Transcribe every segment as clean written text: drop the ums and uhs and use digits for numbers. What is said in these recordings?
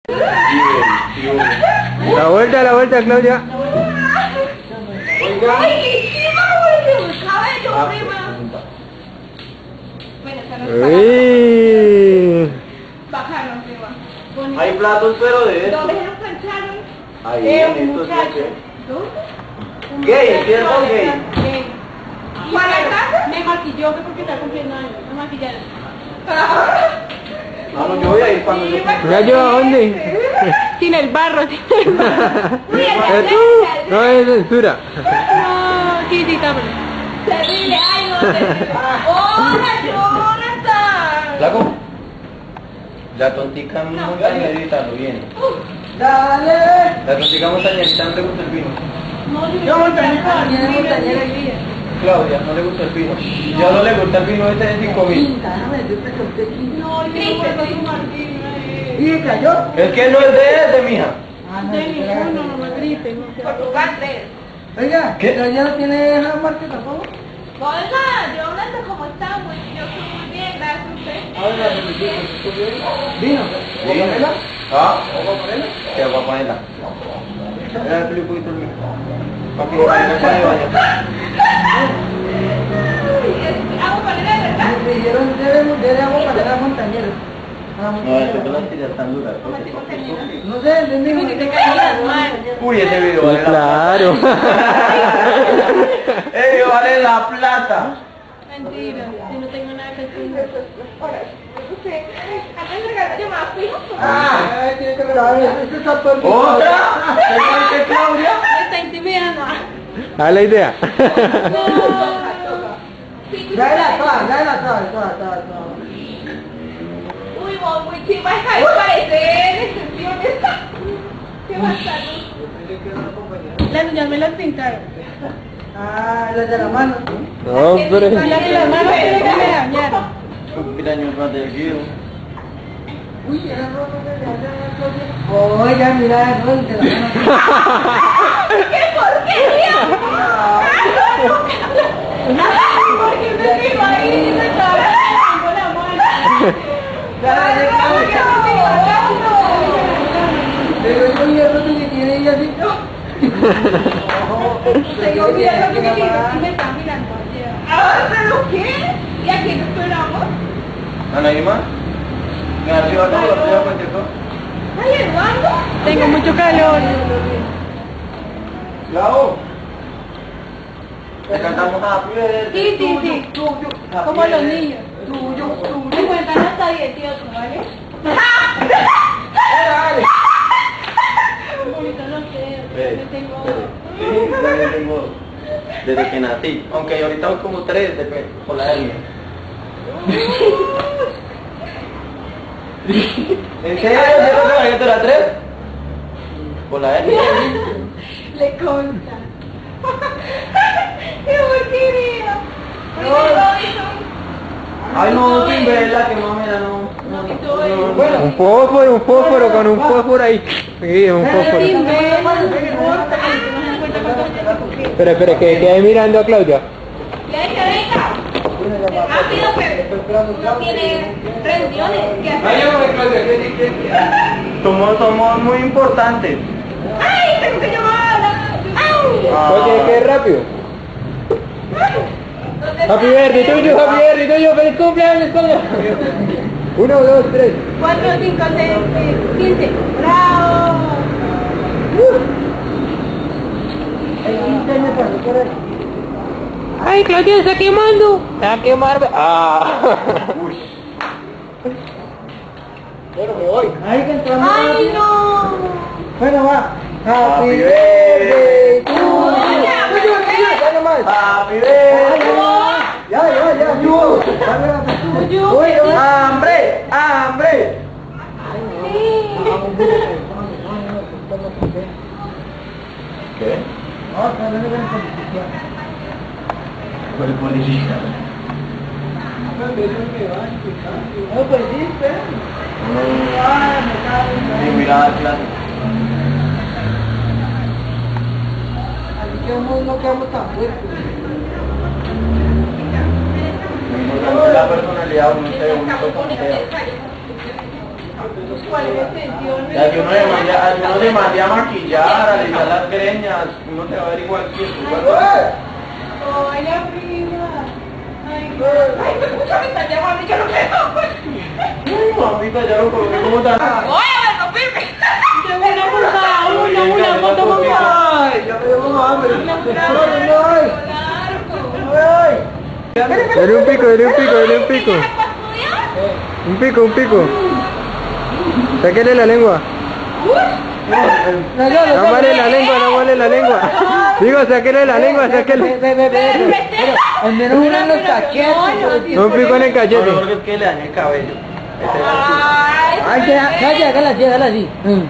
La vuelta, Claudia. Oiga. Cabello, prima. Bueno, bacano, prima. Hay platos, pero de esto. ¿Dónde se nos plancharon? Ahí, Un muchacho. ¿Dónde? Gay, ¿tienes un gay? ¿Cuál es? Me maquilló porque está cumpliendo años. Me maquillaron. No, yo voy a ir cuando yo... ¿Ya yo a dónde? Sin el barro, sin el barro. No es censura. No, sí, tápalo. Terrible, ay, no, terrible. ¡Hola, Jonathan! ¿Flaco? La tontica montañerita lo viene. Dale. La tontica montañerita no le gusta el vino. No, Yo montañera el día. Claudia, no le gusta el vino. Yo no le gusta el vino ese de 5.000. no, triste, soy un martín. ¿Y cayó? Es que no es de ese, mija. De ninguno, no me gripe. Portugal 3. Oiga, ¿Qué? ¿pero ya no tiene esa marca tampoco? Oiga, Jonathan, ¿cómo estamos? Yo estoy muy bien, gracias a usted. Ahora, ¿vino? ¿Vino? ¿Ah? ¿Qué agua panela? Dale un poquito el mío. Para que no vaya. ¿Hago panela de verdad? Me dijeron, debe agua para la montañera. No, eso es las tiras tan duras. No sé, entendí. Uy, ese video Sí, vale la claro. plata. Ese video vale la plata. Mentira, si no tengo nada que decir. Ahora, no sé. Antes de regalar yo más fijo. Ay, tiene que regalar. Este está perdido. ¿Otra? ¿Igual que Claudia? Me está intimidando. A la idea. Ya era atrás, ya era atrás. Uy, vos, muy chiva, parece extensiones. ¿Qué va a estar? Ya me las pintaron. Ah, las de la mano. No, hombre. Las de las manos quiero que me dañaron. Cumpleaños más del Guido. Uy, era roto de la oiga, mira, no, de la mano. ¿Qué porquería? ¿Por qué me dijo ahí? Me estaba con la mano. Pero yo mira roto que tiene ella así. Tengo miedo que me está mirando. ¿Pero qué? ¿Y a quién esperamos? ¿Ana Irma? Gracias a todos los días, pues, Ay, Eduardo. Tengo mucho calor. Clau. Le cantamos Happy Birthday. Sí. Como los niños. Me cuentan hasta 10, tío, ¿vale? Ahorita no sé, me tengo... Sí, yo tengo desde que nací. Aunque ahorita voy como 3 por la hernia. ¿En serio? ¿Yo no sabía que tú eras 3? Por la hernia. Le consta. ¡Qué porquería! Ay, no, sin verla, que mamera, no. Bueno, Un fósforo con un fósforo ahí. Sí, un fósforo. Espera, que quede mirando a Claudia. Venga. Rápido, pero no tiene reuniones que hacer. Somos muy importantes. ¡Ay, tengo que llamarla! Oye, qué rápido. Happy birthday tuyo, feliz cumpleaños, Claudia. 1, 2, 3. 4, 5, 6, 15. ¡Bravo! ¡Ay, Claudia, está quemando! Se va a quemar. Uy. bueno, me voy. Ay, que entramos. ¡Ay, no! Bueno, va. Happy birthday to you. Ya nomás. Happy birthday. Ya. ¡Hambre! ¿Qué? Por el policía. Sí, mira, claro. No quedamos tan fuertes. La personalidad, no sé, un poco ¿Cuál es extensión? Y a uno le mandé a maquillar, a alisar las greñas, uno te va a ver igual que Hola, prima. Ay, me escucha, me están llamando y yo no veo. Ay, mamita, ya lo coloqué como tan... Oye, me rompiste. Una, por favor, una foto, por favor. Ya me dio como hambre. Dale un pico, dale un pico, dale un pico. Un pico, un pico. Sáquele la lengua. No vale la lengua, no vale la lengua. Digo, sáquele la lengua, sáquele. Al menos uno en los cachetes. Un pico en el No, cachete. lo que es que le dañé el cabello. Ay, cállate, hágala así, hágala así.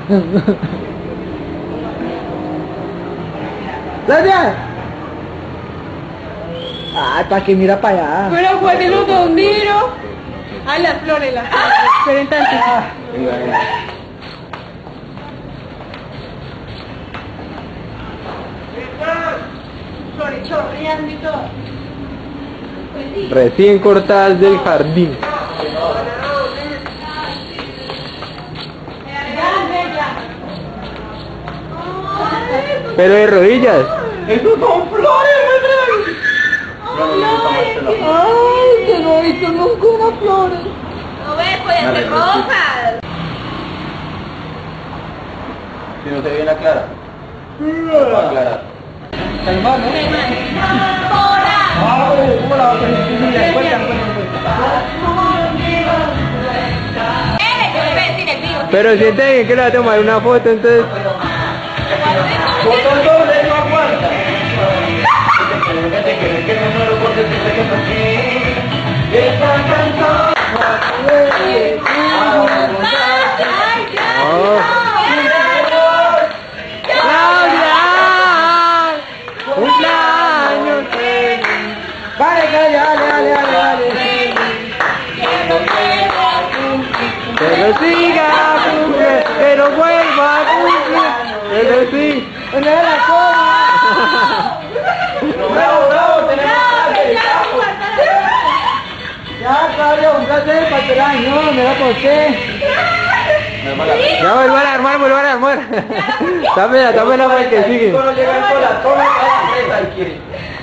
¡Gracias! Ay, para que mira para allá. Pero cuéntelo con Diro. Ay, las flores, las flores. Esperen tantito. Flores chorreando y todo. Recién cortadas del jardín. Pero de rodillas. ¡Estos son flores, Ay, que no he visto nunca una flor. No ves, pueden ser rojas. Si no se ve la clara. Va a aclarar. Calmado. ¿Cómo la vas a hacer? Pero sienten que le va a tomar una foto, entonces... Botón doble no aguanta. Que no me lo cortes, esta canción. ¡Cumpleaños! Vale, dale. Que lo siga a cumplir, que lo vuelva a cumplir, que lo siga. ¡Una de la coma! Bravo, tenemos Ya, Claudio, un placer para el año, me la conté. Ya vuelvan a armar. Támela para el que sigue. Cuando llega el cola, toma la presa y quiere.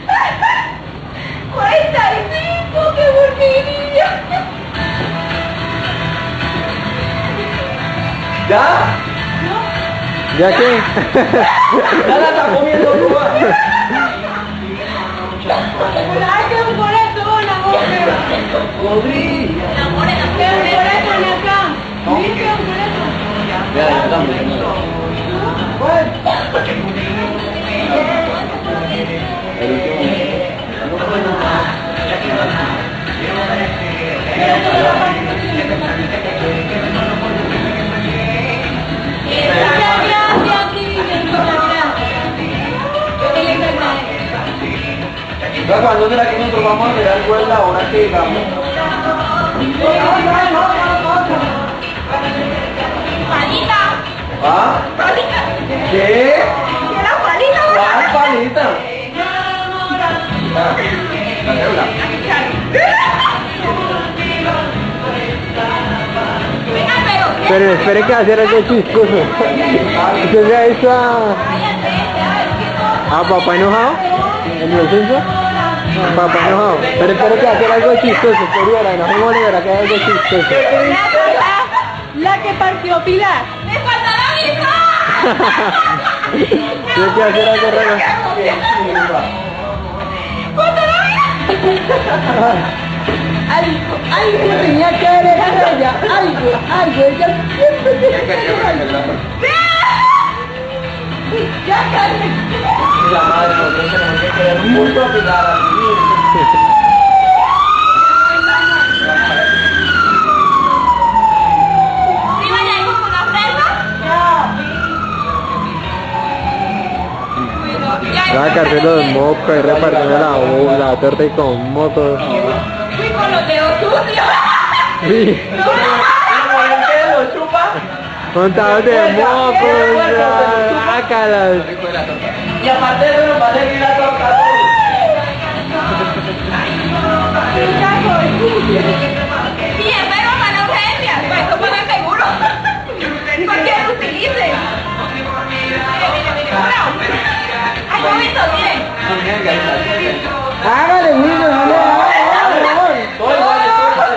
45, qué porquería. ¿Ya? ¿Ya qué? Ya la está comiendo tú. Ay, qué un boleto, la boca. Podría. La morena, qué un boleto en acá. ¿Viste un boleto? Ya, dame. El último. ¿Cuándo será que nosotros vamos a hacer algo en la hora que digamos? Palita. ¿Ah? Palita. ¿Qué? ¿Era palita? ¿Cuál palita? La célula. Venga, pero. Pero espere que va a hacer algo chistoso. ¿Usted se ha visto a papá enojado? ¿En el censo? Papá enojado. Pero espere que va a hacer algo chistoso. Por ahora, no me verá que hay algo chistoso. La que partió Pilar. ¡Me falta la misma! Tiene que hacer algo raro. Algo tenía que haber hecho ella, algo, ella siempre tiene La madre, nosotros tenemos que crear un mundo a pegar a vivir. ¿Sí vaya ahí con una fresa? Va a cargar los mocos y repartiendo la torta y con mocos. Fui con los dedos sucios. Sí. Montados de mocos, sácalas. Y aparte de eso nos va a servir la torta. Sí, espero para la urgencia. Pues eso paga el seguro. Hágale, Wilson, no le haga. Todo igual, todo igual.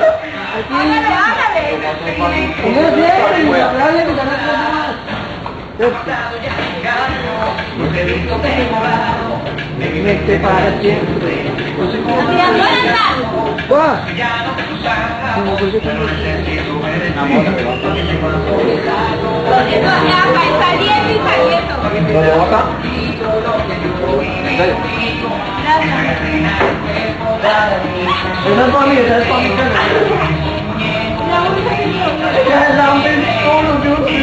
Primero siempre, y hablarle que ganar los demás. Mete para siempre. ¡Guau! Saliendo y saliendo. ¿Lo de boca? Esa es para mí, esa es para mí. Ya es la hambre solo, yo no sé.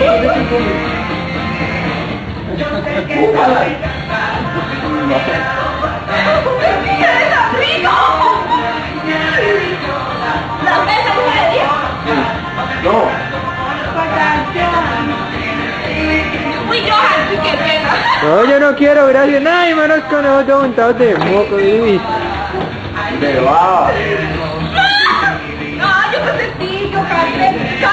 No. Uy, Johan, sí, qué pena. No, yo no quiero, gracias. Ay, manos con ojos montados de moco, Luis. Pero va. No, yo me sentí, yo casi.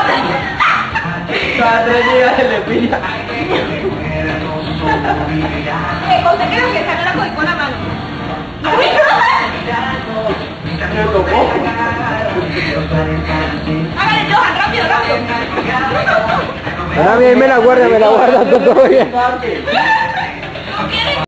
Cada 3 días se le pilla. José creo que esa no la cogí con la mano. Me tocó. Hágale, Johan, rápido, rápido. Ahora bien, me la guarda todo bien. ¿No quieres?